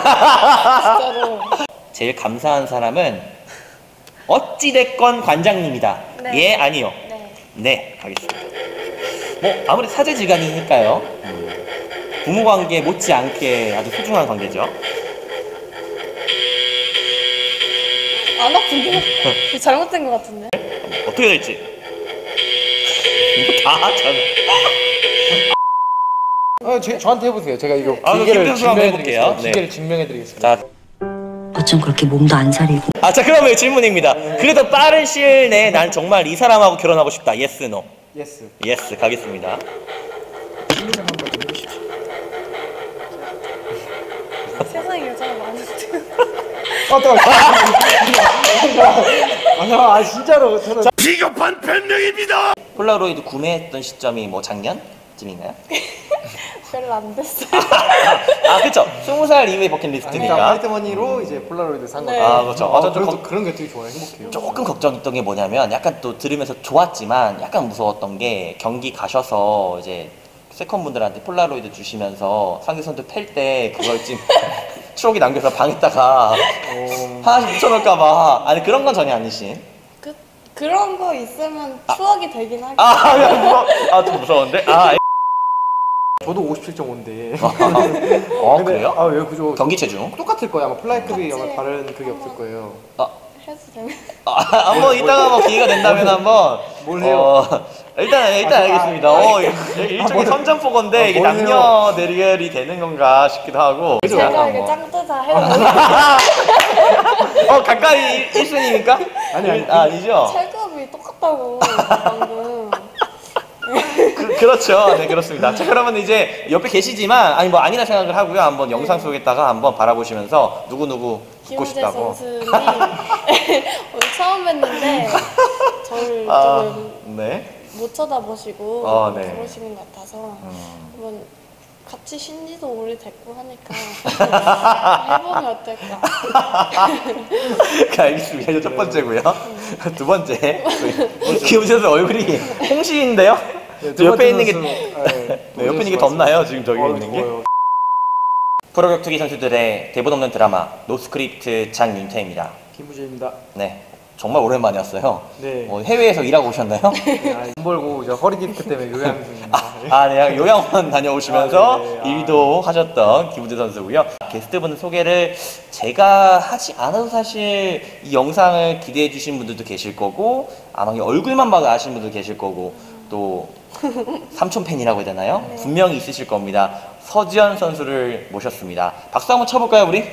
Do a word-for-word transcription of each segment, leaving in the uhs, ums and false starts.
진짜로. 제일 감사한 사람은 어찌됐건 관장님이다. 네. 예, 아니요. 네. 네, 가겠습니다. 뭐 아무리 사제지간이니까요. 음, 부모관계 못지않게 아주 소중한 관계죠. 안 아픈데? 잘못된 것 같은데? 어떻게 될지. 다 전. 아, 제, 저한테 해보세요. 제가 이거 아, 기계를 증명해 증명해드리겠습니다. 볼게요. 기계를 네. 증명해드리겠습니다. 자, 어쩜 그렇게 몸도 안 사리고. 아, 자 그러면 질문입니다. 그래도 빠른 시일 내에 난 정말 이 사람하고 결혼하고 싶다. 예스, 노. 예스. 예스, 가겠습니다. 실명 한번 좀 해주십시오. 세상에 여자가 많은데. 아, 또. 아, 아, 진짜로 저는. 비겁한 변명입니다. 폴라로이드 구매했던 시점이 뭐 작년쯤인가요? 별로 안 됐어요. 아, 그쵸. 스무 살 이후의 버킷리스트니까. 화이트머니로 이제 폴라로이드 산 네. 거죠. 아, 그렇죠. 아, 아, 저 그래도 좀 그런 게 되게 좋아요. 행복해요. 조금 걱정했던 게 뭐냐면 약간 또 들으면서 좋았지만 약간 무서웠던 게 경기 가셔서 이제 세컨분들한테 폴라로이드 주시면서 상대선수 팰 때 그걸 지금 추억이 남겨서 방에다가 어... 하나씩 묻혀놓을까봐. 아니 그런 건 전혀 아니신. 그, 그런 거 있으면 추억이 되긴 하겠죠. 아, 야, 무서, 아, 좀 무서운데? 아, 저도 오십칠 점 오인데. 어, 그래요? 아, 왜 그죠? 경기 체중? 똑같을 거예요. 아마 플라이급이 똑같지. 아마 다른 그게 없을 거예요. 아, 해도 되면. 아, 한번 이따가 뭐 기회가 된다면 한번 뭘 해요? 어, 일단 일단 아, 알겠습니다. 아, 어, 아, 일종의 뭘- 선전포고인데 아, 이게 뭘 남녀 대결이 되는 건가 싶기도 하고. 제가 약간 이게 뭐. 짱뜨자 해도 어, 가까이 일 순위입니까? 아니, 아니. 아, 아니죠. 체급이 똑같다고 방금. 그, 그렇죠. 네, 그렇습니다. 자, 그러면 이제 옆에 계시지만 아니 뭐 아니라 생각을 하고요. 한번 영상 속에다가 한번 바라보시면서 누구 누구 듣고 김우재 싶다고. 선수님 오늘 처음 뵀는데 저를 아, 조금 네. 못 쳐다보시고 아, 네. 그러시는 것 같아서 음. 한번 같이 신지도 오래됐고 하니까 해보면 어떨까. 알겠습니다. 이제 첫 번째고요. 두 번째. 김우재 선수 얼굴이 홍시인데요? 네, 저 옆에 있는 게 네, 네, 옆에 있는 게 덥나요? 지금 저기 어, 있는 게? 더워요. 프로격투기 선수들의 대본 없는 드라마 노스크립트 장윤태입니다. 김우재입니다. 네, 정말 오랜만에 왔어요. 네. 뭐 해외에서 일하고 오셨나요? 네, 아, 돈 벌고 이제 허리 디스크 때문에 요양 중입니다. 아, 네, 요양원 다녀오시면서 아, 네네. 아. 일도 하셨던 김우재 선수고요. 게스트분 소개를 제가 하지 않아도 사실 이 영상을 기대해 주신 분들도 계실 거고 아마 이 얼굴만 봐도 아시는 분들도 계실 거고 또 삼촌 팬이라고 해야 되나요? 네. 분명히 있으실 겁니다. 서지현 선수를 모셨습니다. 박수 한번 쳐볼까요, 우리?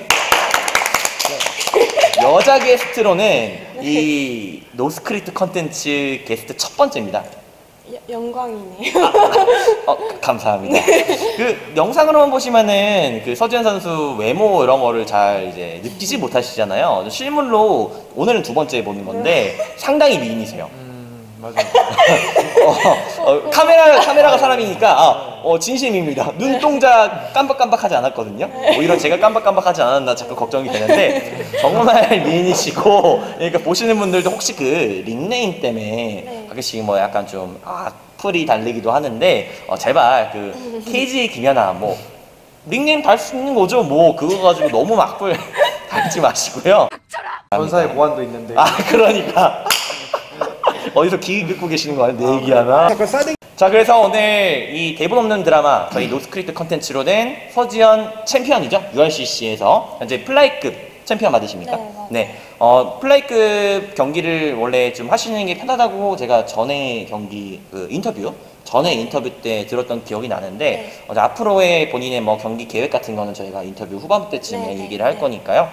여자 게스트로는 이 노스크립트 컨텐츠 게스트 첫 번째입니다. 여, 영광이네요. 어, 감사합니다. 그 영상으로만 보시면은 그 서지현 선수 외모 이런 거를 잘 이제 느끼지 못하시잖아요. 실물로 오늘은 두 번째 보는 건데 상당히 미인이세요. 음, 맞아요. 어, 어, 카메라 카메라가 사람이니까 아, 어, 진심입니다. 눈동자 깜박깜박하지 않았거든요. 오히려 제가 깜박깜박하지 않았나 자꾸 걱정이 되는데 정말 미인이시고 그러니까 보시는 분들도 혹시 그 닉네임 때문에 네. 가끔씩 뭐 약간 좀 악플이 달리기도 하는데 어, 제발 그 케이지 김연아 뭐 닉네임 달 수 있는 거죠. 뭐 그거 가지고 너무 악플 달지 마시고요. 전사의 보안도 있는데. 아 그러니까 어디서 귀 긁고 계시는 거 아니야? 내 얘기하나? 자, 그래서 오늘 이 대본 없는 드라마 저희 노스크립트 컨텐츠로는 서지현 챔피언이죠. 유알씨씨에서 현재 플라이급 챔피언 맞으십니까? 네, 맞아요. 네. 어, 플라이급 경기를 원래 좀 하시는 게 편하다고 제가 전에 경기 그 인터뷰 전에 인터뷰 때 들었던 기억이 나는데 네. 어, 앞으로의 본인의 뭐 경기 계획 같은 거는 저희가 인터뷰 후반 때쯤에 네, 네, 얘기를 할 네. 거니까요.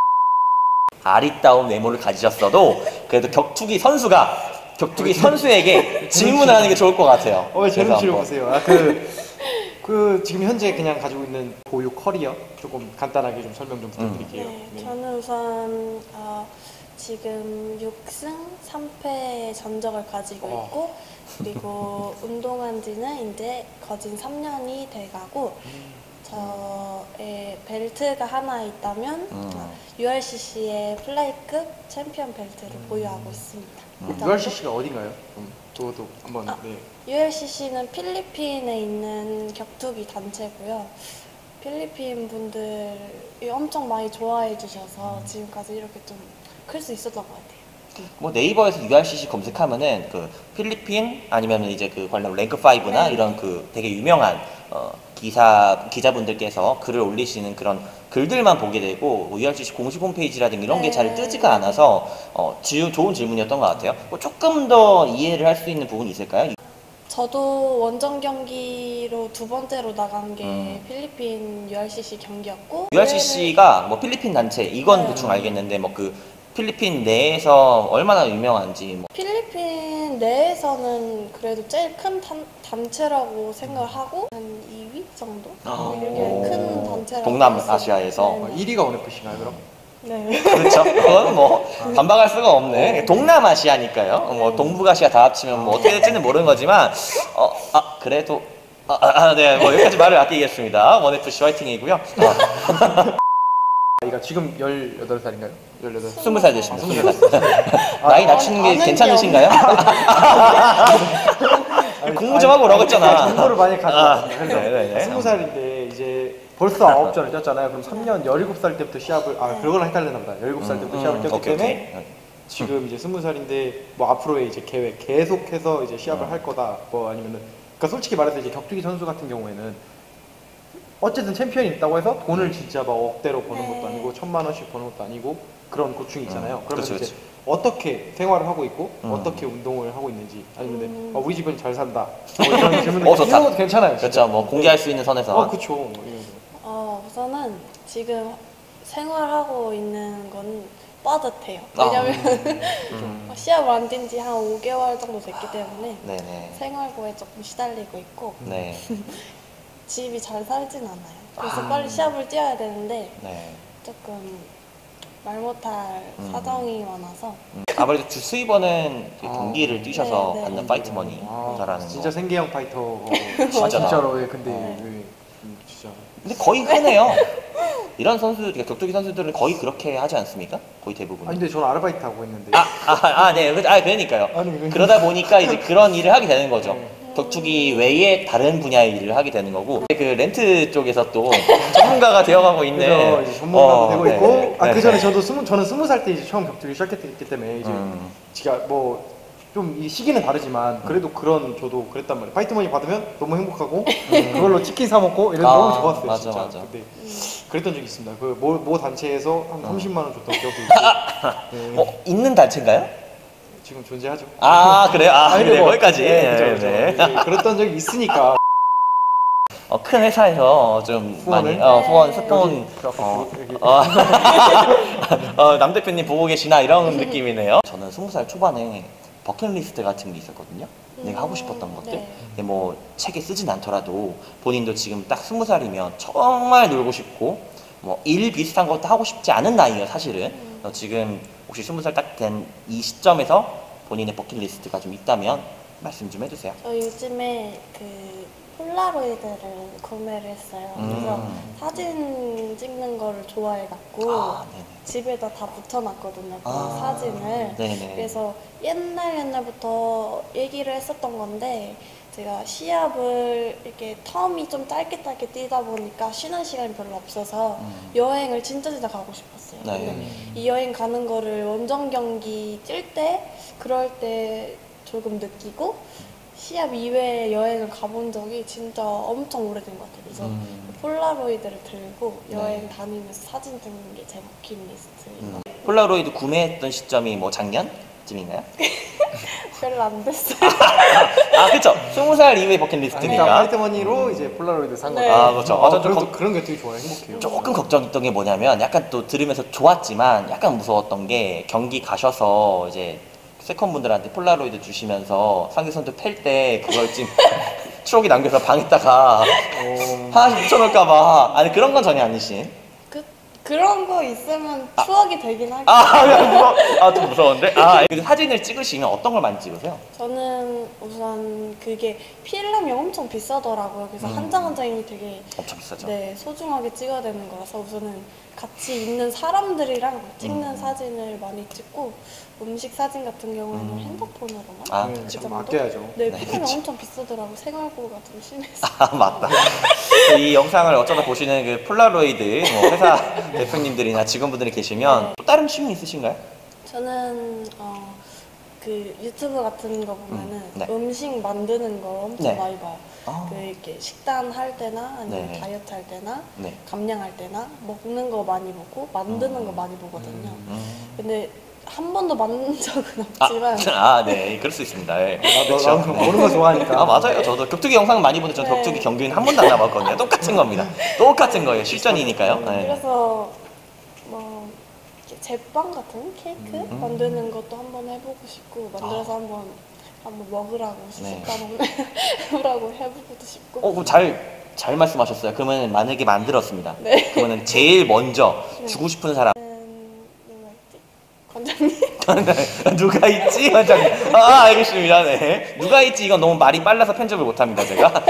아리따운 외모를 가지셨어도 그래도 격투기 선수가 격투기 선수에게 질문을 하는 게 좋을 것 같아요. 어, 왜 제 그래서 눈치를 한번. 보세요? 아, 그, 그 지금 현재 그냥 가지고 있는 보유 커리어 조금 간단하게 좀 설명 좀 부탁드릴게요. 네, 네. 저는 우선 어, 지금 육 승 삼 패의 전적을 가지고 어. 있고 그리고 운동한 지는 이제 거진 삼 년이 돼가고 저의 벨트가 하나 있다면 음. 유알씨씨의 플라이급 챔피언 벨트를 보유하고 있습니다. 음. 유알씨씨가 어딘가요? 음, 그것도 한번. 아. 네. 유알씨씨는 필리핀에 있는 격투기 단체고요. 필리핀 분들이 엄청 많이 좋아해 주셔서 지금까지 이렇게 좀 클 수 있었던 것 같아요. 뭐 네이버에서 유알씨씨 검색하면은 그 필리핀 아니면 이제 그 관련 랭크 파이브나 네. 이런 그 되게 유명한 어 기사 기자분들께서 글을 올리시는 그런 글들만 보게 되고 뭐 유알씨씨 공식 홈페이지라든가 이런 게 잘 네. 뜨지가 않아서 어 지, 좋은 질문이었던 것 같아요. 뭐 조금 더 이해를 할 수 있는 부분이 있을까요? 저도 원정 경기로 두 번째로 나간 게 음. 필리핀 유알씨씨 경기였고 유알씨씨가 뭐 필리핀 단체 이건 네. 대충 알겠는데 뭐 그 필리핀 내에서 얼마나 유명한지 뭐 필리핀 내에서는 그래도 제일 큰 단, 단체라고 생각을 하고 한 이 위 정도? 아. 이렇게 큰 단체라고 동남아시아에서. 할 수 있는- 어, 일 위가 원에프씨인가요 그럼? 네. 그렇죠. 그건 뭐 반박할 수가 없네. 동남아시아니까요. 뭐 동북아시아 다 합치면 뭐 어떻게 될지는 모르는 거지만 어, 아 그래도 아, 아, 아, 네, 뭐 여기까지 말을 아끼겠습니다. 원에프씨 화이팅이고요. 어, 나이가 지금 열여덟 살인가요? 열여덟 살. 스무 살 되십니다. 아, 스무 살. 나이 낮추는 게 아는 게 괜찮으신가요? 공부 좀 하고 오라고 했잖아. 정보를 많이 가져왔습니다. 아, 네네네. 스무 살인데 이제 벌써 아홉 전을 뛰었잖아요. 그럼 삼 년 열일곱 살 때부터 시합을 아 그거랑 헷갈렸나 보다. 열일곱 살 때부터 시합을 뛰었기 오케이, 때문에 오케이. 지금 이제 스무 살인데 뭐 앞으로의 이제 계획 계속해서 이제 시합을 음. 할 거다. 뭐 아니면은 그러니까 솔직히 말해서 이제 격투기 선수 같은 경우에는 어쨌든 챔피언이 있다고 해서 돈을 진짜 막 억대로 버는 것도 네. 아니고 천만 원씩 버는 것도 아니고 그런 고충이 있잖아요. 음, 그러면 그치, 이제 그치. 어떻게 생활을 하고 있고 음. 어떻게 운동을 하고 있는지 아니면 음. 어, 우리 집은 잘 산다. 뭐 이런 질문들 어, 좋다. 이런 것도 괜찮아요. 진짜. 그렇죠. 뭐 공개할 수 있는 선에서. 어 그쵸. 예. 어, 우선은 지금 생활하고 있는 건 빠듯해요. 아. 왜냐면 음. 시합을 안 뛴 지 한 오 개월 정도 됐기 때문에 네네. 생활고에 조금 시달리고 있고 네. 집이 잘 살진 않아요. 그래서 아. 빨리 시합을 뛰어야 되는데 네. 조금 말 못할 음. 사정이 많아서 음, 아무래도 주 수입원은 그 아. 경기를 뛰셔서 네, 네. 받는 파이트 머니 아, 모자라는 진짜 거. 생계형 파이터. 어, 진짜다. 진짜로 예, 근데 네. 예, 음, 진짜. 근데 거의 흔해요. 이런 선수, 그러니까 격투기 선수들은 거의 그렇게 하지 않습니까? 거의 대부분. 아니 근데 저는 아르바이트 하고 있는데. 아, 아, 아, 네, 그- 아, 그러니까요. 아니, 왜- 그러다 보니까 이제 그런 일을 하게 되는 거죠. 네. 격투기 외에 다른 분야의 일을 하게 되는 거고, 그 렌트 쪽에서 또 전문가가 되어가고 있는. 그래서 이제 전문가도 어, 되고 네, 있고, 네, 아 네. 그 전에 저도 스무 저는 스무 살 때 이제 처음 격투기 시작했기 때문에 이제 음. 제가 뭐. 좀 이 시기는 다르지만 그래도 그런 저도 그랬단 말이에요. 파이트머니 받으면 너무 행복하고 그걸로 치킨 사 먹고 이래서 아, 너무 좋았어요. 맞아, 진짜. 맞아. 근데 음. 그랬던 적이 있습니다. 그모 모 단체에서 한 삼십만 원 줬던 기억도 있고 네. 어, 있는 단체인가요? 지금 존재하죠. 아, 그래요? 아, 아니, 그래, 뭐, 거기까지. 네, 그죠, 네, 그죠. 네. 이제 그랬던 적이 있으니까 어, 큰 회사에서 좀 후원을? 많이, 어, 후원, 네. 스폰, 여기 그 어, 여기. 어, 어, 남 대표님 보고 계시나 이런 느낌이네요. 저는 스무 살 초반에 버킷리스트 같은 게 있었거든요. 내가 하고 싶었던 것들. 네. 근데 뭐 책에 쓰진 않더라도 본인도 지금 딱 스무 살이면 정말 놀고 싶고 뭐 일 비슷한 것도 하고 싶지 않은 나이예요, 사실은. 음. 어, 지금 혹시 스무 살 딱 된 이 시점에서 본인의 버킷리스트가 좀 있다면 말씀 좀 해주세요. 저 요즘에 그 폴라로이드를 구매를 했어요. 그래서 음. 사진 찍는 거를 좋아해갖고 아, 네네. 집에다 다 붙여놨거든요. 그 아, 사진을. 네네. 그래서 옛날 옛날부터 얘기를 했었던 건데 제가 시합을 이렇게 텀이 좀 짧게 짧게 뛰다 보니까 쉬는 시간이 별로 없어서 음. 여행을 진짜 진짜 가고 싶었어요. 네. 근데 이 여행 가는 거를 원정 경기 뛸 때 그럴 때 조금 느끼고 시합 이외에 여행을 가본 적이 진짜 엄청 오래된 것 같아요. 그래서 음. 폴라로이드를 들고 여행 네. 다니면서 사진 찍는 게 제 버킷리스트인 것 음. 같아요. 폴라로이드 구매했던 시점이 뭐 작년쯤인가요? 별로 안 됐어요. 아, 그쵸. 스무 살 이후의 그러니까 버킷리스트니까. 파이트머니로 이제 폴라로이드 산 네. 거죠. 아, 그렇죠. 아, 아, 좀 그래도 걱- 그런 게 되게 좋아요. 행복해요. 조금 걱정했던 게 뭐냐면 약간 또 들으면서 좋았지만 약간 무서웠던 게 경기 가셔서 이제 세컨분들한테 폴라로이드 주시면서 상대선수 팰 때 그걸 지금 추억이 남겨서 방에다가 어, 하나씩 붙여놓을까봐. 아니 그런 건 전혀 아니신. 그 그런 거 있으면 추억이 되긴 하겠죠. 아, 아, 좀 무서운데? 아, 그 사진을 찍으시면 어떤 걸 많이 찍으세요? 저는 우선 그게 필름이 엄청 비싸더라고요. 그래서 음. 한 장 한 장이 되게 엄청 비싸죠? 네, 소중하게 찍어야 되는 거라서 우선은 같이 있는 사람들이랑 찍는 음. 사진을 많이 찍고 음식 사진 같은 경우에는 음. 핸드폰으로만 아, 네, 그 좀 정도? 아껴야죠. 네, 네, 필름이 그쵸. 엄청 비싸더라고. 생활고가 좀 심해서. 아, 맞다. 이 영상을 어쩌다 보시는 그 폴라로이드 뭐 회사 대표님들이나 직원분들이 계시면 네. 또 다른 취미 있으신가요? 저는 어, 그 유튜브 같은 거 보면은 음, 네. 음식 만드는 거 엄청 네. 많이 봐요. 아. 그 이렇게 식단 할 때나 아니면 네. 다이어트 할 때나 네. 감량할 때나 먹는 거 많이 보고 만드는 음. 거 많이 보거든요. 음. 근데 한 번도 만든 적은 아, 없지만 아, 네, 그럴 수 있습니다. 네. 나도 그쵸? 나도 보는 거 좋아하니까. 아, 맞아요. 저도 격투기 영상 많이 보는데 전 네. 격투기 경기는 한 번도 안 나봤거든요. 똑같은 겁니다. 똑같은 거예요. 실전이니까요. 네. 그래서 뭐 이렇게 제빵 같은 케이크 음. 만드는 것도 한번 해보고 싶고 만들어서 한번 한번 먹으라고 네. 식단 해보라고 해보고도 싶고. 어, 그럼 잘, 잘 말씀하셨어요. 그러면 만약에 만들었습니다. 네. 그러면 제일 먼저 네. 주고 싶은 사람. 음, 누가 있지? 관장님. 누가 있지? 원장님. 아, 알겠습니다. 네. 누가 있지? 이건 너무 말이 빨라서 편집을 못합니다, 제가.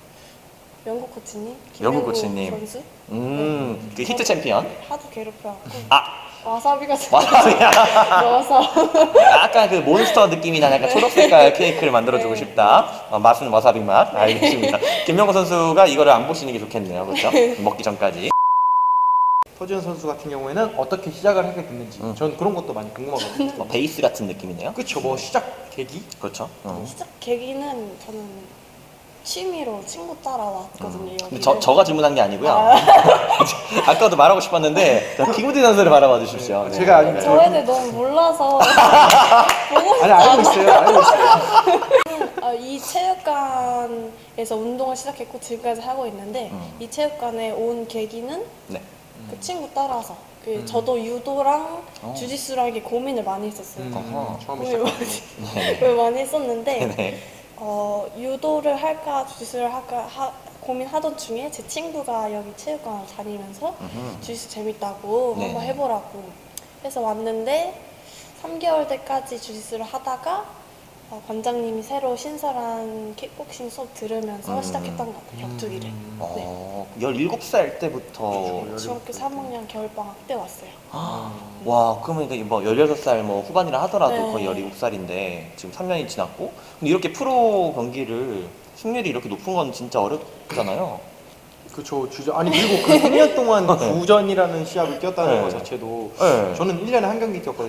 영국 코치님. 영국 김영국 코치님. 선수. 음, 그 히트 챔피언. 하도 괴롭혀갖고 아, 와사비가 와사비야. 넣어서 약간 그 몬스터 느낌이 나는 약간 초록색깔 케이크를 만들어주고 네. 싶다. 어, 맛은 와사비 맛. 알겠습니다. 김명호 선수가 이거를 안 보시는 게 좋겠네요. 그렇죠? 먹기 전까지. 서지현 선수 같은 경우에는 어떻게 시작을 하게 됐는지 음. 전 그런 것도 많이 궁금하거든요. 뭐 베이스 같은 느낌이네요. 그쵸, 뭐 시작 계기? 그렇죠. 어. 시작 계기는 저는 취미로 친구 따라왔거든요. 근데 여기를. 저, 저가 질문한 게 아니고요. 아. 아까도 말하고 싶었는데 김우진 선수를 바라봐 주십시오. 네. 제가 아직 네. 저에 대해 너무 몰라서 보고 싶지 아니 알고 않아. 있어요, 알고 있어요. 아, 이 체육관에서 운동을 시작했고 지금까지 하고 있는데 음. 이 체육관에 온 계기는 네. 그 친구 따라서 그 음. 저도 유도랑 어. 주짓수랑 이게 고민을 많이 했었어요. 음, 어허. 처음에 고민을 시작. 많이, 네. 고민을 많이 했었는데 네. 어, 유도를 할까 주짓수를 할까 하, 고민하던 중에 제 친구가 여기 체육관을 다니면서 음흠. 주짓수 재밌다고 네. 한번 해보라고 해서 왔는데 삼 개월 때까지 주짓수를 하다가 어, 관장님이 새로 신설한 킥복싱 수업 들으면서 음. 시작했던 것 같아요, 격투기를. 네. 어, 열일곱 살 때부터. 중학교 삼 학년 겨울방학 때 왔어요. 아, 와, 그러면 이게 뭐 열여섯 살 뭐 후반이라 하더라도 네. 거의 열일곱 살인데 지금 삼 년이 지났고 근데 이렇게 프로 경기를 승률이 이렇게 높은 건 진짜 어렵잖아요. 그쵸, 주전. 아니 그리고 그 삼 년 동안 네. 주전이라는 시합을 뛰었다는 네. 것 자체도 네. 저는 일 년에 한 경기 뛰었거든요.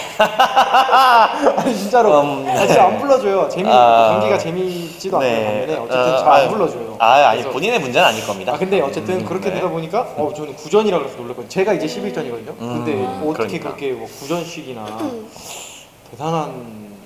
아니 진짜로. 음, 아, 진짜 안 불러줘요. 재미 아. 경기가 재미있지도 않고 반면에 어쨌든 어, 잘 안 아유, 불러줘요. 아, 아니 그래서- 본인의 문제는 아닐 겁니다. 아 근데 어쨌든 음, 그렇게 네. 되다 보니까 어 저는 구전이라 그래서 놀랐거든요. 제가 이제 십일 전이거든요. 음, 근데 뭐 어떻게 그러니까. 그렇게 뭐 구전씩이나 대단한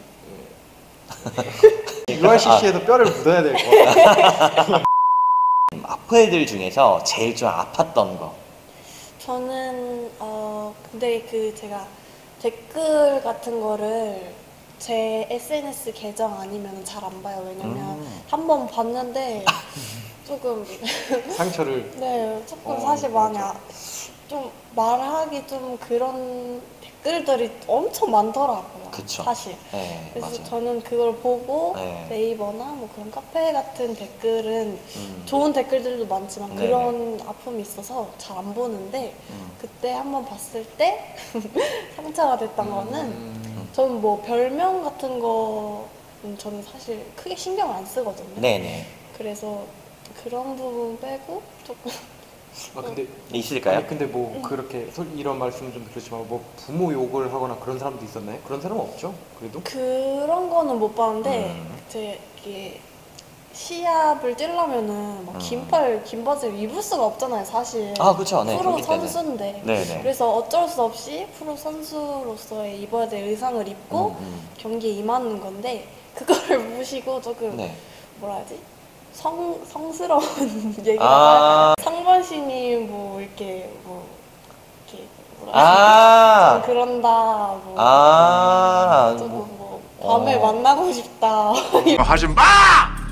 아. 유알씨씨에서 뼈를 묻어야 될 것 같아요. 아프애들 중에서 제일 좀 아팠던 거. 저는 어 근데 그 제가 댓글 같은 거를 제 에스엔에스 계정 아니면 잘 안 봐요. 왜냐면 음. 한 번 봤는데 조금 상처를 네 조금 어, 사실 많이 맞아. 아, 좀 말하기 좀 그런 댓글들이 엄청 많더라고요. 그쵸. 사실. 네, 그래서 맞아요. 저는 그걸 보고 네. 네이버나 뭐 그런 카페 같은 댓글은 음. 좋은 댓글들도 많지만 네네. 그런 아픔이 있어서 잘 안 보는데 음. 그때 한번 봤을 때 상처가 됐던 거는 음, 저는 뭐 별명 같은 거는 저는 사실 크게 신경을 안 쓰거든요. 네네. 그래서 그런 부분 빼고 조금 아 근데 있을까요? 아니 근데 뭐 그렇게 솔- 이런 말씀은 좀 그렇지만 뭐 부모 욕을 하거나 그런 사람도 있었나요? 그런 사람은 없죠? 그래도? 그런 거는 못 봤는데 음. 제 이게 시합을 뛰려면은 막 음. 긴팔 긴 바지를 입을 수가 없잖아요, 사실. 아, 그쵸. 네, 프로 경기 때는. 선수인데. 네네. 그래서 어쩔 수 없이 프로 선수로서의 입어야 될 의상을 입고 음, 음. 경기에 임하는 건데 그거를 무시고 조금 네. 뭐라 하지? 성 성스러운 얘기라고 아. 할까요? 상반신이 뭐 이렇게 뭐 이렇게 뭐라 하지? 아. 좀 그런다 뭐 아. 조금 뭐, 뭐 밤에 어. 만나고 싶다 하지 마!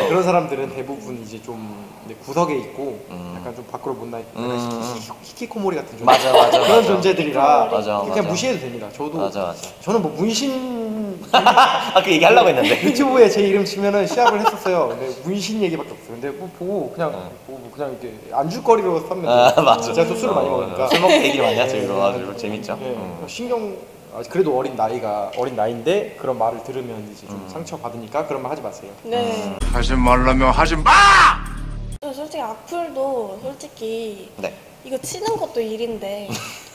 그런 사람들은 대부분 이제 좀 이제 구석에 있고 음. 약간 좀 밖으로 못 나. 음. 히키코모리 같은 존재. 맞아 맞아 그런 맞아. 존재들이라 맞아, 그냥 맞아. 무시해도 됩니다. 저도 맞아 맞아. 저는 뭐 문신 아 그 얘기 하려고 했는데. 유튜브에 제 이름 치면은 시합을 했었어요. 근데 문신 얘기밖에 없어요. 근데 뭐 보고 그냥 어. 뭐 그냥 이렇게 안주거리로 삼면 아 돼요. 맞아. 제가 또 술을 많이 어, 먹으니까. 술 먹고 얘기를 많이 하죠 네, 이거 가지고 재밌죠. 네, 음. 신경 아, 그래도 어린 나이가 어린 나이인데 그런 말을 들으면 이제 좀 음. 상처 받으니까 그런 말 하지 마세요. 네. 하지 말라면 하지 마! 저 솔직히 악플도 솔직히 네. 이거 치는 것도 일인데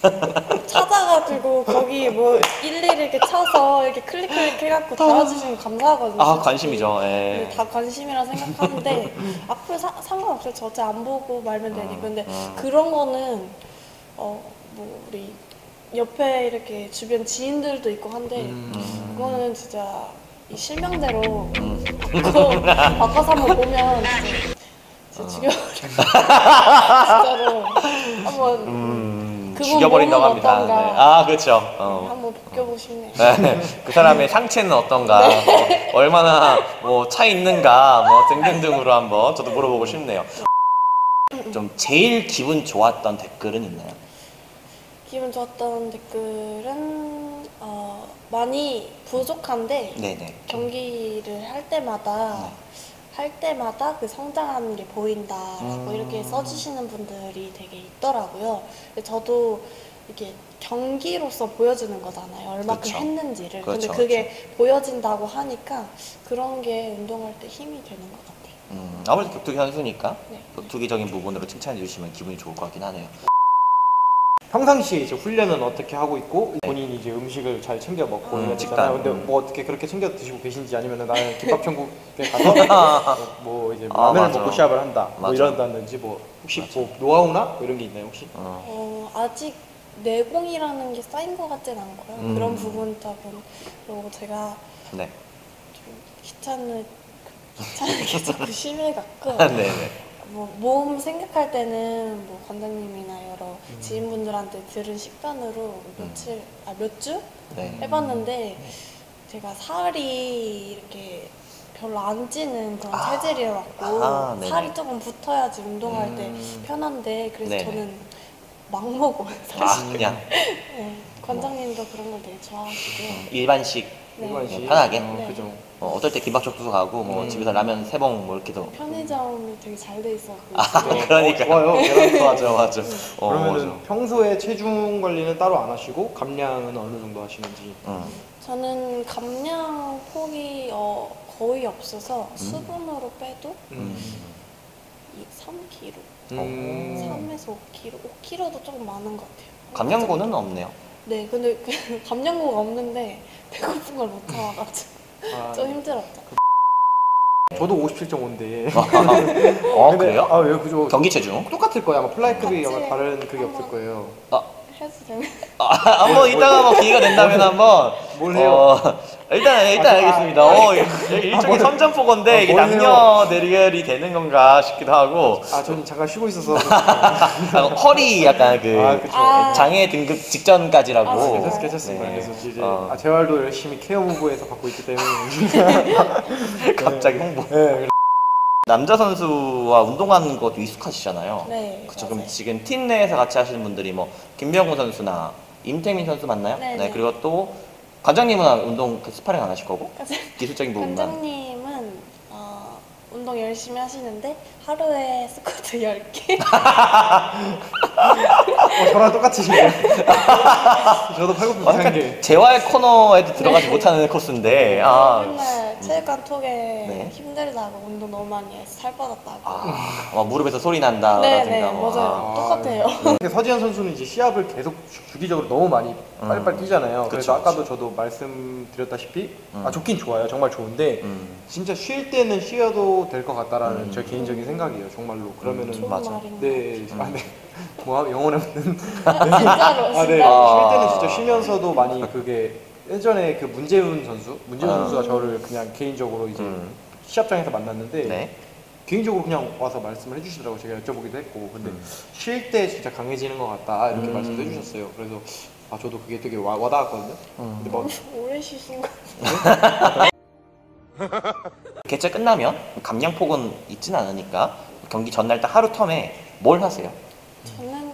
찾아가지고 거기 뭐 일일이 이렇게 쳐서 이렇게 클릭 클릭 해갖고 달아주시면 감사하거든요. 아 솔직히. 관심이죠. 예. 네, 다 관심이라 생각하는데 악플 사, 상관없어요. 저 어차피 안 보고 말면 되니까. 근데 음. 그런 거는 어 뭐 우리 옆에 이렇게 주변 지인들도 있고 한데 음. 그거는 진짜 이 실명대로 음. 그거 바꿔서 한번 보면 진짜, 진짜 죽여버려. 진짜로 한번 음, 그분 죽여버린다고 몸은 합니다. 어떤가? 네. 아 그렇죠. 어. 한번 벗겨보고 싶네요. 네. 그 사람의 상체는 어떤가, 뭐, 얼마나 뭐 차 있는가, 뭐 등등등으로 한번 저도 물어보고 싶네요. 좀 제일 기분 좋았던 댓글은 있나요? 기분 좋았던 댓글은 어, 많이 부족한데 네네. 경기를 할 때마다 네. 할 때마다 그 성장하는 게 보인다라고 음. 이렇게 써주시는 분들이 되게 있더라고요. 근데 저도 이렇게 경기로서 보여주는 거잖아요. 얼마큼 그쵸. 했는지를. 그렇죠, 근데 그게 보여진다고 하니까 그런 게 운동할 때 힘이 되는 것 같아요. 음, 아무래도 격투기 선수니까 네. 격투기적인 부분으로 칭찬해 주시면 기분이 좋을 것 같긴 하네요. 평상시에 이제 훈련은 어떻게 하고 있고 본인이 이제 음식을 잘 챙겨 먹고 음, 이런 식단. 식단. 근데 음. 뭐 어떻게 그렇게 챙겨 드시고 계신지 아니면 나는 김밥 천국에 가서 뭐 이제 아, 라면을 맞아. 먹고 시합을 한다 뭐 맞아. 이런다든지 뭐 혹시 뭐 노하우나 뭐 이런 게 있나요 혹시? 어. 어, 아직 내공이라는 게 쌓인 것 같진 않고요. 음. 그런 부분 쪽은. 그리고 제가 네. 좀 귀찮은, 귀찮게 자꾸 심해갖고 네네. 뭐 몸 생각할 때는 뭐 관장님이나 여러 음. 지인분들한테 들은 식단으로 며칠, 아 몇 주? 네. 해봤는데 제가 살이 이렇게 별로 안 찌는 그런 아. 체질이었고 아, 네네. 살이 조금 붙어야지 운동할 음. 때 편한데 그래서 네네. 저는 막 먹어요 아 사실. 그냥 네, 관장님도 그런 걸 되게 좋아하시고 일반식 네. 일반식? 편하게? 어, 네. 그죠. 어, 어떨 때 김밥죽도 가고 뭐 음. 집에서 라면 세 봉 뭐 이렇게도 편의점이 되게 잘 돼 있어서 아 네. 그러니까 좋아요. 계란 맞아 맞아. 어, 그러면은 맞아. 평소에 체중 관리는 따로 안 하시고 감량은 어느 정도 하시는지? 음. 저는 감량 폭이 어, 거의 없어서 수분으로 빼도 음. 이 삼 킬로그램, 음. 삼에서 오 킬로그램, 오 킬로그램도 조금 많은 것 같아요. 감량고는 없네요. 네, 근데 그 감량고가 없는데 배고픈 걸 못 참아가지고 아, 좀 힘들었죠. 저도 오십칠 점 오인데. 어 그래요? 아, 왜 그죠? 경기 체중? 똑같을 거야. 아마 플라이급이 같이 아마 다른 그게 한번. 없을 거예요. 아, 해도 되면 아 한번 이따가 뭐 기회가 된다면 한번 뭘 해요? 어, 일단 일단 아, 알겠습니다. 아, 어, 일종의 뭘- 선전포고인데 아, 이게 뭘 남녀 대결이 되는 건가 싶기도 하고 아, 저는 잠깐 쉬고 있어서. 아, 허리 약간 그 아, 그쵸. 아. 장애 등급 직전까지라고. 아, 진짜요? 괜찮, 괜찮습니다. 네. 그래서 이제 어. 아, 재활도 열심히 케어 무브에서 받고 있기 때문에. 갑자기 홍보. 네, 남자 선수와 운동하는 것도 익숙하시잖아요. 네, 그쵸. 그럼 맞아요. 지금 팀 내에서 같이 하시는 분들이 뭐 김병우 선수나 임태민 선수 맞나요? 네, 네. 그리고 또 관장님은 운동 그 스파링 안 하실 거고 관장- 기술적인 부분만. 관장님은 어, 운동 열심히 하시는데 하루에 스쿼트 열 개 어, 저랑 똑같으시네요. 저도 팔굽혀 어, 한 약간 개. 재활 코너에도 들어가지 못하는 코스인데. 아, 맨날 체육관 톡에 네. 힘들다고 운동 너무 많이 해서 살 빠졌다고. 아, 막 무릎에서 소리 난다라든가. 네네 뭐. 맞아요. 아. 똑같아요. 근데 서지현 선수는 이제 시합을 계속 주- 주기적으로 너무 많이 빨리빨리 뛰잖아요. 그쵸, 그래서 아까도 그쵸. 저도 말씀드렸다시피 음. 아 좋긴 좋아요. 정말 좋은데 음. 진짜 쉴 때는 쉬어도 될 것 같다라는 음. 제 개인적인 생각이에요. 정말로. 그러면은 좋은 맞아. 말인 것 네, 음. 아, 네. 뭐 영혼에 없는. 같아요. 진짜로 아, 네. 진짜. 쉴 때는 진짜 쉬면서도 많이 그게 예전에 그 문재훈 선수, 문재훈 아. 선수가 저를 그냥 개인적으로 이제 음. 시합장에서 만났는데 네. 개인적으로 그냥 와서 말씀을 해주시더라고. 제가 여쭤보기도 했고 근데 음. 쉴 때 진짜 강해지는 것 같다 이렇게 음. 말씀도 해주셨어요. 그래서 아 저도 그게 되게 와, 와닿았거든요. 음. 근데 뭐 오래 쉬신 거. 개최 끝나면 감량폭은 있진 않으니까 경기 전날 딱 하루 텀에 뭘 하세요? 저는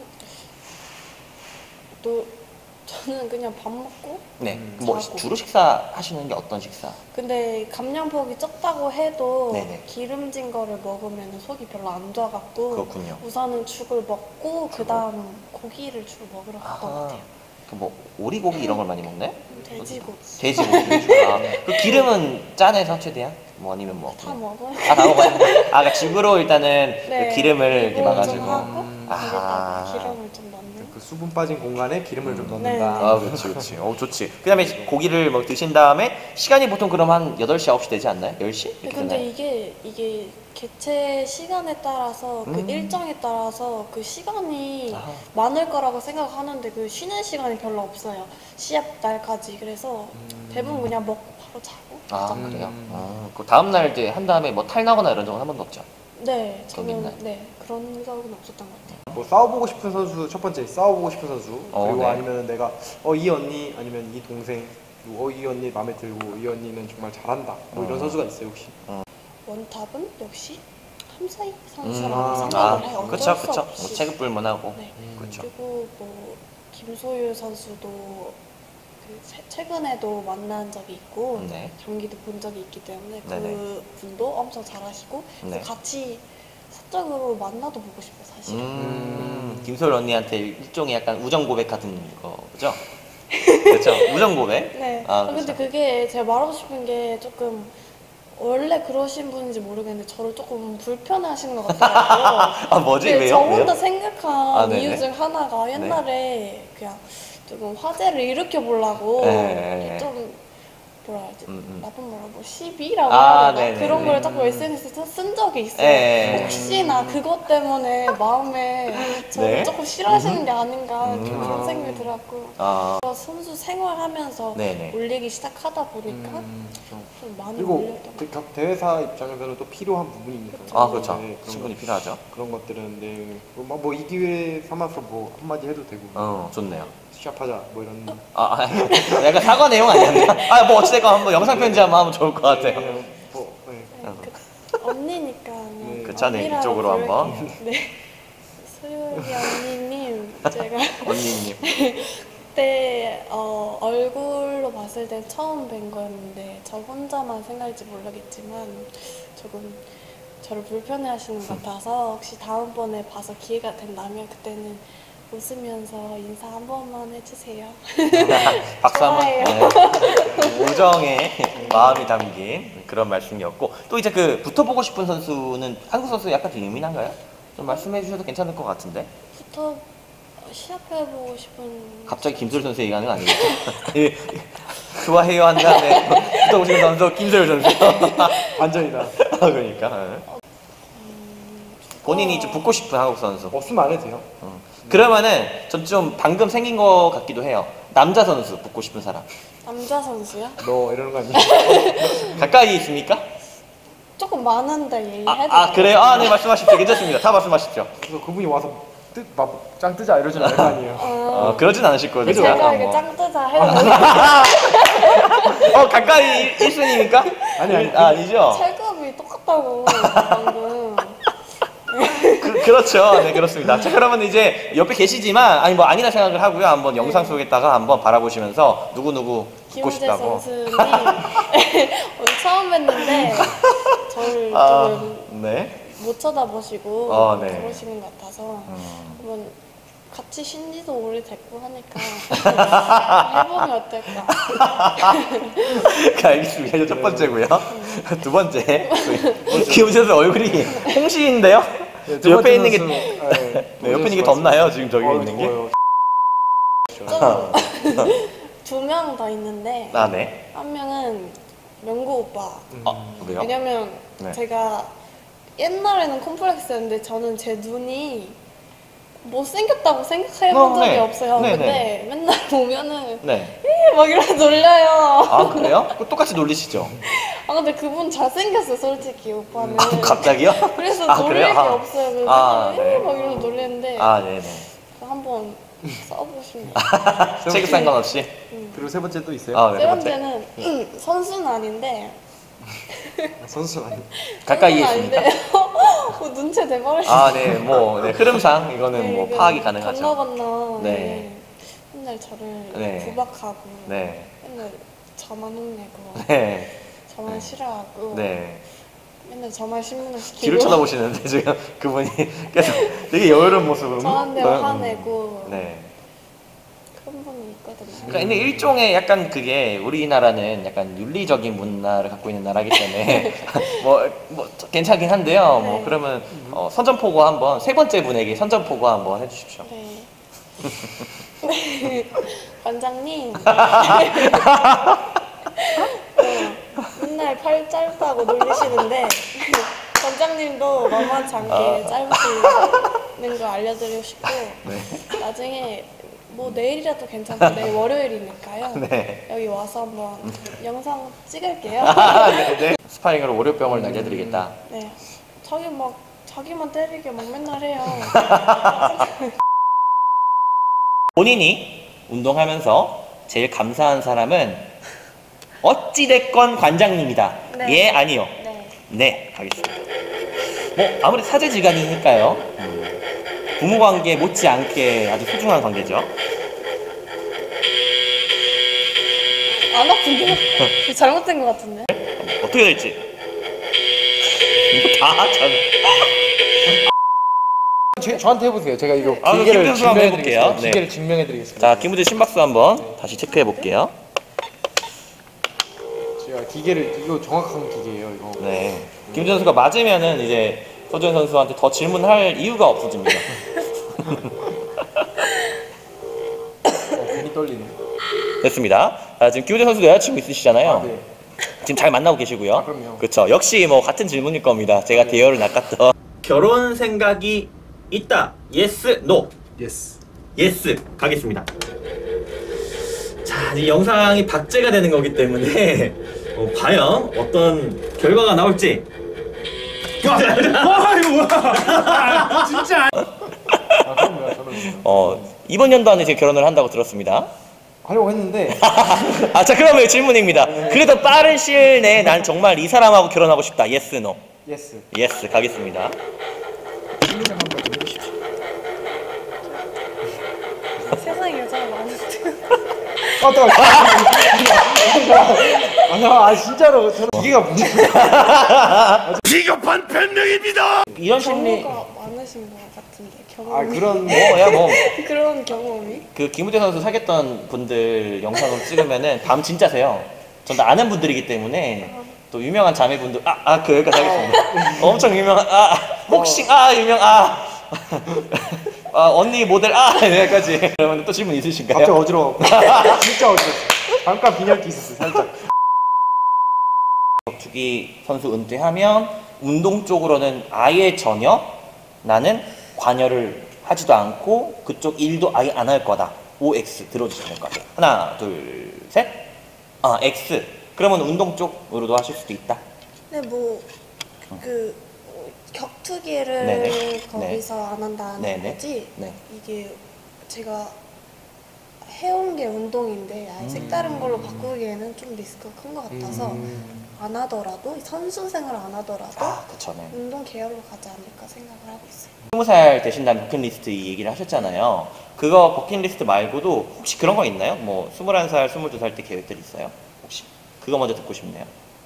또 저는 그냥 밥 먹고 네, 음, 뭐 자고. 주로 식사 하시는 게 어떤 식사? 근데 감량폭이 적다고 해도 네네. 기름진 거를 먹으면 속이 별로 안 좋아갖고 그렇군요. 우선은 죽을 먹고 그 다음 고기를 주로 먹으러 갔던 것 같아요. 그뭐 오리고기 이런 걸 많이 먹나요? 돼지고기 돼지고기. 아, 그 기름은 짠해서 최대한? 뭐 아니면 뭐? 다 먹어요. 아, 다 먹어요? 아, 그러니까 집으로 일단은 네, 그 기름을 이렇게 기름 막아주고. 좀 하고 음. 거기다가 아. 기름을 좀 넣는. 그 수분 빠진 공간에 기름을 좀 음. 넣는다. 아, 그렇지, 그렇지. 어, 좋지. 그 다음에 고기를 뭐 드신 다음에 시간이 보통 그럼 한 여덟 시, 아홉 시 되지 않나요? 열 시? 이렇게 근데 되나요? 이게 이게 개최 시간에 따라서 그 음. 일정에 따라서 그 시간이 아. 많을 거라고 생각하는데 그 쉬는 시간이 별로 없어요. 시합 날까지. 그래서 음. 대부분 그냥 먹고 바로 자고. 아, 음. 그래요? 아, 그 다음날 이제 한 다음에 뭐 탈나거나 이런 적은 한 번도 없죠? 네, 경기 저는 날? 네 그런 적은 없었던 것 같아요. 뭐 싸워보고 싶은 선수 첫 번째 싸워보고 싶은 선수 어, 그리고 네. 아니면 내가 어 이 언니 아니면 이 동생 어 이 언니 마음에 들고 이 언니는 정말 잘한다 뭐 이런 어. 선수가 있어요 혹시? 원탑은 역시 함사이 선수라고 아, 생각을 아, 해요. 어쩔 그쵸, 수 그쵸. 없이. 뭐 체급 불문하고. 네. 그쵸. 그리고 뭐 김소율 선수도 그 최- 최근에도 만난 적이 있고 네. 경기도 본 적이 있기 때문에 네네. 그 분도 엄청 잘하시고 그래서 네. 같이 사적으로 만나도 보고 싶어요 사실. 은 음, 김소율 언니한테 일종의 약간 우정 고백 같은 거죠? 그렇죠? 우정 고백? 네. 아, 아, 근데 그렇죠. 그게 제가 말하고 싶은 게 조금 원래 그러신 분인지 모르겠는데 저를 조금 불편해하시는 것 같더라고요. 아, 뭐지? 근데 왜요? 저 왜요? 혼자 생각한 아, 네네. 이유 중 하나가 옛날에 그냥 조금 화제를 일으켜 보려고 네. 좀 뭐라 해야지 음, 음. 나쁜 말로 뭐 시비라고 아, 해야 되나? 네네네. 그런 걸 자꾸 에스엔에스에 쓴 적이 있어요. 네. 혹시나 그것 때문에 마음에 저를 네. 조금 싫어하시는 게 아닌가 좀 음. 그런 생각이 들었고 아, 선수 생활하면서 네네. 올리기 시작하다 보니까 음, 그렇죠. 좀 많이 그리고 올렸던 것 그 각 대회사 입장에서는 또 필요한 부분이니까. 아, 그렇죠. 네, 그런 충분히 거- 필요하죠. 그런 것들은 네. 뭐이 기회 삼아서 뭐 한마디 해도 되고. 어, 좋네요. 시합하자 뭐 이런. 아, 아, 약간 사과 내용 아니었나? 아, 뭐 어찌됐건 한번 영상 편지 한번 하면 좋을 것 같아요. 네, 뭐, 네. 같아요. 그, 언니니까 그냥 네. 그쵸, 네, 언니라고 이쪽으로 한번. 부를게요. 네. 소율이 언니님 제가 언니님. 그때 어, 얼굴로 봤을 땐 처음 뵌 거였는데 저 혼자만 생각할지 모르겠지만 조금 저를 불편해하시는 것 같아서 혹시 다음번에 봐서 기회가 된다면 그때는 웃으면서 인사 한 번만 해주세요. 박수 한번. 좋아해요. 네. 우정의 마음이 담긴 그런 말씀이었고 또 이제 그 붙어보고 싶은 선수는 한국 선수 약간 좀 예민한가요? 좀 말씀해 주셔도 괜찮을 것 같은데. 부터 시합해보고 싶은 갑자기 김소율 선수 얘기하는 거 아니겠죠? 예, 좋아해요 한 다음에 붙어보고 싶은 선수 김소율 선수. 반전이다. 아, 그러니까 음, 본인이 좀 붙고 싶은 한국 선수. 없으면 안 해도 돼요. 어. 그러면은 전 좀 방금 생긴 거 같기도 해요. 남자 선수 붙고 싶은 사람. 남자 선수요? 너 이러는 거 아니야? 가까이 있습니까? 조금 많은데 아, 얘기해도 아 돼요? 그래요? 아, 네, 말씀하십시오. 괜찮습니다. 다 말씀하십시오. 그래서 그분이 와서 뜨, 막, 짱 뜨자 이러진 않을 거 아니에요. 어, 어, 그러진 않으실 거예요. 제가 그죠? 이게 뭐. 짱뜨자 해도 어, 가까이 일 순위입니까? 아니, 아니. 아, 아니죠? 체급이 똑같다고 방금. 그, 그렇죠. 네, 그렇습니다. 자, 그러면 이제 옆에 계시지만, 아니, 뭐, 아니라 생각을 하고요. 한번 영상 속에다가 한번 바라보시면서, 누구누구 붙고 김우재 싶다고. 선수님 오늘 처음 뵀는데 저를 아, 조금 네. 못 쳐다보시고 아, 네. 그러시는 것 같아서 음. 한번 같이 쉰지도 오래됐고 하니까 해보면 어떨까. 그, 알겠습니다. 이제 첫 번째고요. 두 번째. 김우재 선수 얼굴이 홍시인데요? 네, 저 옆에 있는 게, 선수, 네, 네, 옆에 있는 게 덥나요? 지금 저기 어, 있는 게? 더워요. 두 명 더 있는데 아, 네. 한 명은 명구 오빠. 음. 아, 왜요? 왜냐면 네. 제가 옛날에는 콤플렉스였는데 저는 제 눈이 못생겼다고 생각해본 어, 적이 네. 없어요. 네, 근데 네. 맨날 보면은 네. 에 막 이러면서 놀려요. 아, 그래요? 그거 똑같이 놀리시죠? 아 근데 그분 잘생겼어요 솔직히 오빠는. 아, 갑자기요? 그래서 아, 놀릴 그래요? 게 아. 없어요. 그래서 아, 맨날 네. 에 막 이러면서 놀리는데 아, 네네. 한번 써보고 싶네요. 체급 상관없이? 그리고 세 번째 또 있어요? 아, 네, 세 세 번째. 번째는 선수는 아닌데 선수 아니. 가까이에 그건 있습니까? 아닌데요. 어, 눈치 대버리시. 아, 네, 뭐 네, 흐름상 이거는 뭐 파악이 가능하죠. 건너 건너. 네. 네. 맨날 저를 네. 구박하고. 네, 맨날 저만 혼내고. 네, 저만 네. 싫어하고. 네. 맨날 저만 신문을 시키고. 뒤를 쳐다보시는데 지금 그분이 계속 되게 여유로운 모습으로. 저한테 음, 화내고. 네. 그런 분이 있거든요. 그러니까 근데 일종의 약간 그게 우리나라는 약간 윤리적인 문화를 갖고 있는 나라기 때문에 뭐, 뭐 괜찮긴 한데요. 뭐 네. 그러면 어, 선전포고 한번 세 번째 분에게 선전포고 한번 해주십시오. 네. 네. 관장님. 어, 맨날 팔 짧다고 놀리시는데 관장님도 만만치 않게 아. 짧으시는 거 알려드리고 싶고 네. 나중에 뭐 내일이라도 괜찮고 내일 월요일이니까요. 네. 여기 와서 한번 영상 찍을게요. 아, 네, 네. 스파링으로 월요병을 날려드리겠다. 네. 자기 막 자기만 때리게 막 맨날 해요. 본인이 운동하면서 제일 감사한 사람은 어찌됐건 관장님이다. 네. 예, 아니요. 네. 네, 가겠습니다. 뭐 아무리 사제지간이니까요. 음, 부모관계 못지않게 아주 소중한 관계죠. 안 아픈데요? 잘못된 것 같은데? 어떻게 될지. 이거 다 저는. 제, 저한테 해보세요. 제가 이거 아, 기계를 김준수 한번 증명해드리겠습니다. 해볼게요. 네. 기계를 증명해드리겠습니다. 자, 김우재 심박수 한번 다시 체크해 볼게요. 제가 기계를 이거 정확한 기계예요. 이거. 네. 김우재 선수가 맞으면은 이제 서준 선수한테 더 질문할 이유가 없어집니다. 어, 괜히 떨리네. 됐습니다. 아, 지금 김우재 선수도 여자친구 있으시잖아요. 아, 네. 지금 잘 만나고 계시고요. 아, 그럼요. 그렇죠. 역시 뭐 같은 질문일 겁니다. 제가 네. 대열을 낚았던. 결혼 생각이 있다. 예스, 노. 예스. 예스. 가겠습니다. 자, 이 영상이 박제가 되는 거기 때문에 어, 과연 어떤 결과가 나올지. 와 이거 뭐야? 진짜. 아 그럼요. 저는 어, 이번 연도 안에 제가 결혼을 한다고 들었습니다. 하려고 했는데 아, 자, 그러면 질문입니다. 그래도 빠른 시일 내에 난 정말 이 사람하고 결혼하고 싶다. 예스, 노. 예스. 예스. 가겠습니다. 신문장 한번 좀 해주십시오. 세상에 여자가 많은데. 아, 또. 아, 아, 진짜로 저는 기계가 무슨 비겁한 변명입니다. 이런 심리. 경우가 많으신 것 같은데 아 경험이. 그런 뭐야 뭐. 그런 경험이? 그 김우재 선수 사귀었던 분들 영상으로 찍으면은 밤 진짜 새요. 전 다 아는 분들이기 때문에 또 유명한 자매분들 아아그 여기까지 하겠습니다. 엄청 유명한 아 복싱 아 유명 아, 아 언니 모델 아 여기까지. 그러면 또 질문 있으신가요? 갑자기 어지러워. 진짜 어지러워. 잠깐 빈혈기 있었어 살짝. 격투기 선수 은퇴하면 운동 쪽으로는 아예 전혀 나는 관여를 하지도 않고 그쪽 일도 아예 안 할 거다. 오엑스 들어주시면 될 것 같아요. 하나, 둘, 셋. 아, X. 그러면 운동 쪽으로도 하실 수도 있다. 네, 뭐, 그, 격투기를 네네. 거기서 안 한다는 네네. 거지, 네. 이게 제가 해온 게 운동인데, 아예 음. 색다른 걸로 바꾸기에는 좀 리스크가 큰 것 같아서, 음. 안 하더라도, 선수 생활 안 하더라도, 아, 그쵸. 네. 운동 계열로 가지 않을까 생각을 하고 있어요. 스무 살 되신 다음에 버킷리스트 이 얘기를 하셨잖아요. 그거 버킷리스트 말고도 혹시 그런 거 있나요? 뭐 스물한 살, 스물두 살 때 계획들이 있어요? 혹시? 그거 먼저 듣고 싶네요.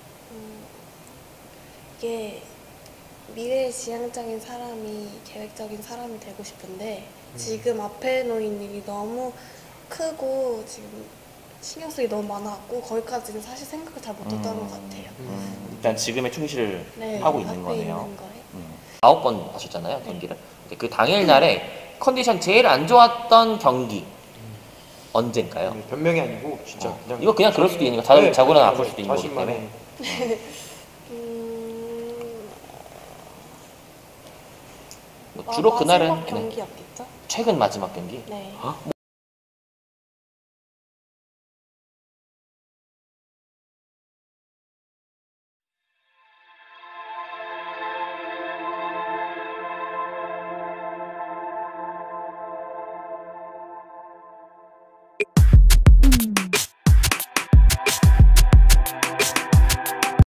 이게 미래의 지향적인 사람이 계획적인 사람이 되고 싶은데 지금 앞에 놓인 일이 너무 크고 지금 신경 쓰기 너무 많아갖고 거기까지는 사실 생각을 잘 못했던 음. 것 같아요. 음, 일단 지금에 충실을 네, 하고 있는 앞에 거네요. 있는 거에. 음. 아홉 번 하셨잖아요, 경기를. 근데 그 당일 날에 컨디션 제일 안 좋았던 경기 언젠가요? 변명이 아니고 진짜 어. 그냥 이거 그냥 그럴 수도 있는 거. 자고 네, 자고는 네, 아플 수도 있는 거기 자신만의- 때문에. 음, 뭐 주로 마- 그날은 마지막 네. 경기였겠죠? 최근 마지막 경기. 네. 뭐